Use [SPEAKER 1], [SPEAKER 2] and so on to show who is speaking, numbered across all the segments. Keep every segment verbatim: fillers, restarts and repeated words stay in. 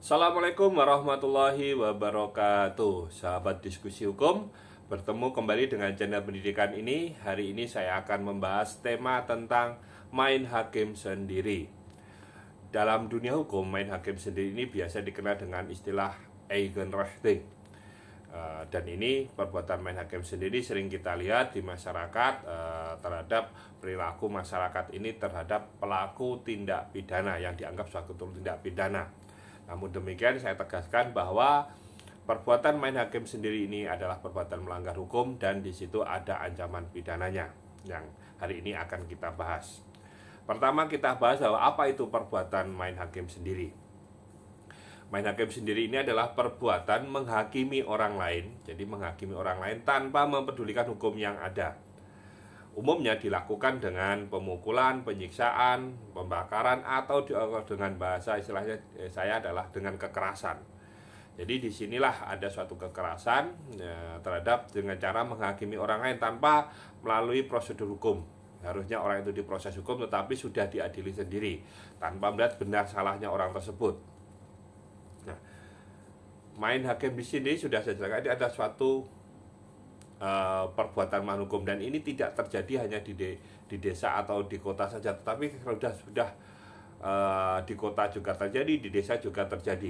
[SPEAKER 1] Assalamualaikum warahmatullahi wabarakatuh. Sahabat diskusi hukum, bertemu kembali dengan channel pendidikan ini. Hari ini saya akan membahas tema tentang main hakim sendiri. Dalam dunia hukum, main hakim sendiri ini biasa dikenal dengan istilah Eigenrecht. Dan ini perbuatan main hakim sendiri sering kita lihat di masyarakat eh, terhadap perilaku masyarakat ini terhadap pelaku tindak pidana yang dianggap suatu tindak pidana. Namun demikian saya tegaskan bahwa perbuatan main hakim sendiri ini adalah perbuatan melanggar hukum dan di situ ada ancaman pidananya yang hari ini akan kita bahas. Pertama kita bahas bahwa apa itu perbuatan main hakim sendiri. Main hakim sendiri ini adalah perbuatan menghakimi orang lain, jadi menghakimi orang lain tanpa mempedulikan hukum yang ada. Umumnya dilakukan dengan pemukulan, penyiksaan, pembakaran, atau dengan bahasa istilahnya saya adalah dengan kekerasan. Jadi disinilah ada suatu kekerasan ya, terhadap dengan cara menghakimi orang lain tanpa melalui prosedur hukum. Harusnya orang itu diproses hukum tetapi sudah diadili sendiri tanpa melihat benar salahnya orang tersebut. Nah, main hakim di sini sudah saya jelaskan ini ada suatu Uh, perbuatan melawan hukum dan ini tidak terjadi hanya di, de, di desa atau di kota saja, tetapi sudah sudah uh, di kota juga terjadi, di desa juga terjadi.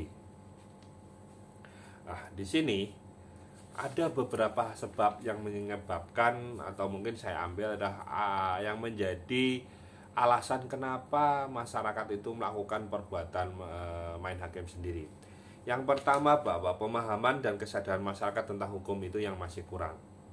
[SPEAKER 1] Nah, di sini ada beberapa sebab yang menyebabkan atau mungkin saya ambil adalah uh, yang menjadi alasan kenapa masyarakat itu melakukan perbuatan uh, main hakim sendiri. Yang pertama bahwa pemahaman dan kesadaran masyarakat tentang hukum itu yang masih kurang.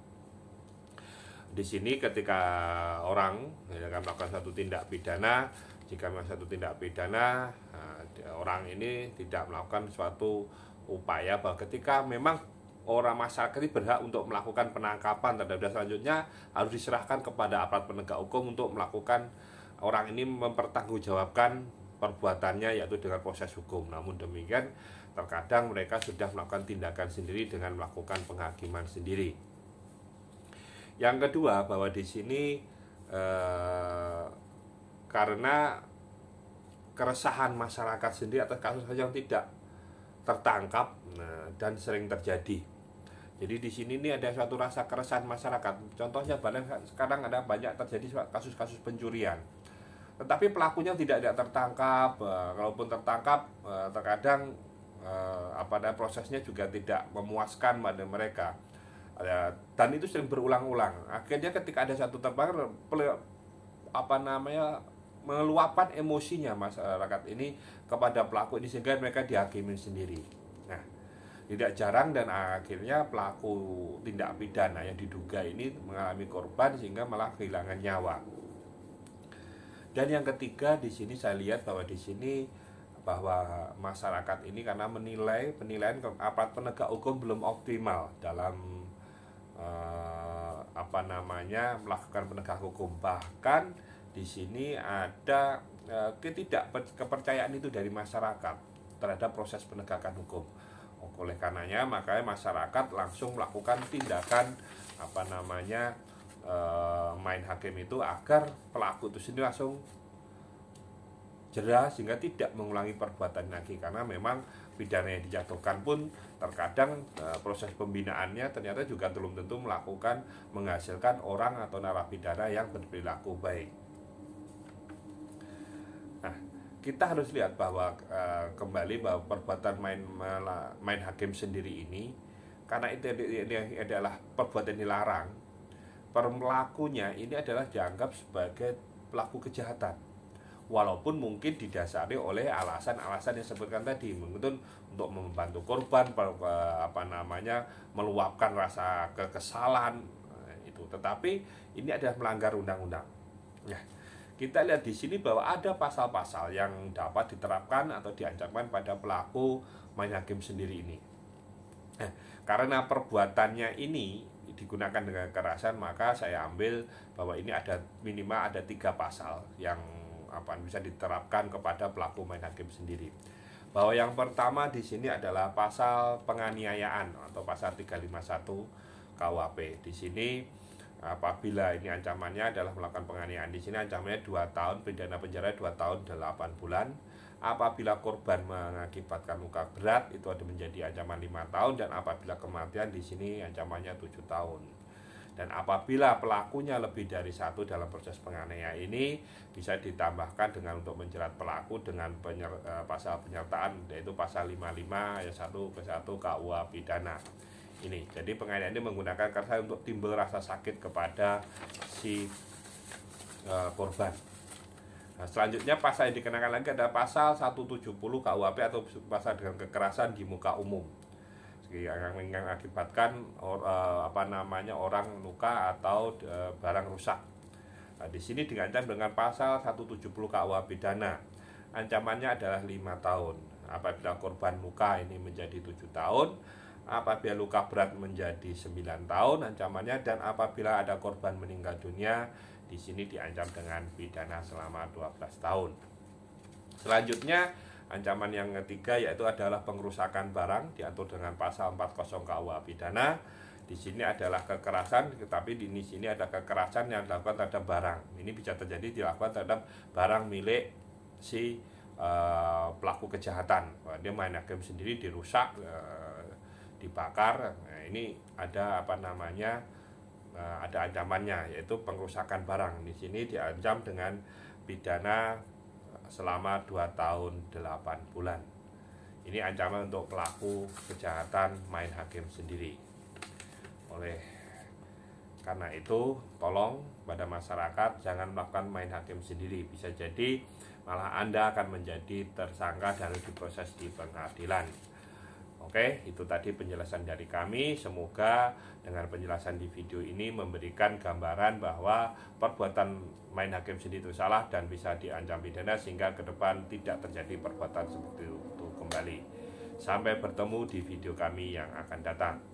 [SPEAKER 1] Di sini ketika orang ya, akan melakukan satu tindak pidana, jika melakukan satu tindak pidana, nah, orang ini tidak melakukan suatu upaya bahwa ketika memang orang masyarakat ini berhak untuk melakukan penangkapan terhadap selanjutnya harus diserahkan kepada aparat penegak hukum untuk melakukan orang ini mempertanggungjawabkan perbuatannya yaitu dengan proses hukum. Namun demikian terkadang mereka sudah melakukan tindakan sendiri dengan melakukan penghakiman sendiri. Yang kedua bahwa di sini eh, karena keresahan masyarakat sendiri atas kasus yang tidak tertangkap nah, dan sering terjadi. Jadi di sini ini ada suatu rasa keresahan masyarakat. Contohnya sekarang ada banyak terjadi kasus-kasus pencurian. Tetapi pelakunya tidak ada tertangkap. Kalaupun tertangkap terkadang eh, apa namanya prosesnya juga tidak memuaskan pada mereka. Dan itu sering berulang-ulang. Akhirnya ketika ada satu terbakar apa namanya meluapkan emosinya masyarakat ini kepada pelaku ini sehingga mereka dihakimi sendiri. Nah, tidak jarang dan akhirnya pelaku tindak pidana yang diduga ini mengalami korban sehingga malah kehilangan nyawa. Dan yang ketiga di sini saya lihat bahwa di sini bahwa masyarakat ini karena menilai penilaian aparat penegak hukum belum optimal dalam Uh, apa namanya melakukan penegak hukum. Bahkan di sini ada uh, ketidak kepercayaan itu dari masyarakat terhadap proses penegakan hukum. Oleh karenanya makanya masyarakat langsung melakukan tindakan apa namanya uh, main hakim itu agar pelaku itu sendiri langsung jera sehingga tidak mengulangi perbuatan lagi, karena memang pidana yang dijatuhkan pun terkadang e, proses pembinaannya ternyata juga belum tentu melakukan menghasilkan orang atau narapidana yang berperilaku baik. Nah, kita harus lihat bahwa e, kembali bahwa perbuatan main main hakim sendiri ini karena itu ini adalah perbuatan dilarang, pelakunya ini adalah dianggap sebagai pelaku kejahatan. Walaupun mungkin didasari oleh alasan-alasan yang disebutkan tadi, mungkin untuk membantu korban, apa namanya, meluapkan rasa kekesalan itu. Tetapi ini adalah melanggar undang-undang. Ya, kita lihat di sini bahwa ada pasal-pasal yang dapat diterapkan atau diancamkan pada pelaku main hakim sendiri ini. Nah, karena perbuatannya ini digunakan dengan kekerasan, maka saya ambil bahwa ini ada minimal ada tiga pasal yang apa bisa diterapkan kepada pelaku main hakim sendiri. Bahwa yang pertama di sini adalah pasal penganiayaan atau pasal tiga ratus lima puluh satu K U H P. Di sini Apabila ini ancamannya adalah melakukan penganiayaan, di sini ancamannya dua tahun, pidana penjara dua tahun delapan bulan. Apabila korban mengakibatkan luka berat, itu ada menjadi ancaman lima tahun, dan apabila kematian di sini ancamannya tujuh tahun. Dan apabila pelakunya lebih dari satu dalam proses penganiayaan ini, bisa ditambahkan dengan untuk menjerat pelaku dengan penyer, pasal penyertaan, yaitu pasal lima puluh lima ayat satu ke satu K U H pidana. Ini, jadi penganiayaan ini menggunakan kekerasan untuk timbul rasa sakit kepada si uh, korban. Nah, selanjutnya pasal yang dikenakan lagi adalah pasal seratus tujuh puluh K U H P atau pasal dengan kekerasan di muka umum, yang mengakibatkan or, uh, apa namanya orang luka atau uh, barang rusak. Nah, di sini diancam dengan pasal seratus tujuh puluh K U H pidana. Ancamannya adalah lima tahun. Apabila korban luka ini menjadi tujuh tahun, apabila luka berat menjadi sembilan tahun ancamannya, dan apabila ada korban meninggal dunia, di sini diancam dengan pidana selama dua belas tahun. Selanjutnya, ancaman yang ketiga yaitu adalah pengerusakan barang, diatur dengan pasal empat puluh K U H pidana. Di sini adalah kekerasan, tetapi di sini ada kekerasan yang dilakukan terhadap barang. Ini bisa terjadi dilakukan terhadap barang milik si uh, pelaku kejahatan. Dia main hakim sendiri dirusak, uh, dibakar. Nah, ini ada apa namanya uh, ada ancamannya, yaitu pengerusakan barang. Di sini diancam dengan pidana selama dua tahun delapan bulan. Ini ancaman untuk pelaku kejahatan main hakim sendiri. Oleh karena itu, tolong pada masyarakat jangan melakukan main hakim sendiri. Bisa jadi malah Anda akan menjadi tersangka dan diproses di pengadilan. Oke, itu tadi penjelasan dari kami. Semoga dengan penjelasan di video ini memberikan gambaran bahwa perbuatan main hakim sendiri itu salah dan bisa diancam pidana, sehingga ke depan tidak terjadi perbuatan seperti itu kembali. Sampai bertemu di video kami yang akan datang.